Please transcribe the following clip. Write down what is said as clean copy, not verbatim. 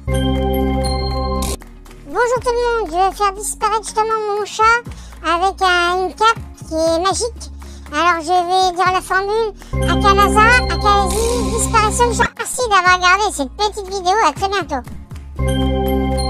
Bonjour tout le monde, je vais faire disparaître justement mon chat avec une cape qui est magique. Alors je vais dire la formule: Akanaza, Akazi, disparition du chat. Merci d'avoir regardé cette petite vidéo, à très bientôt.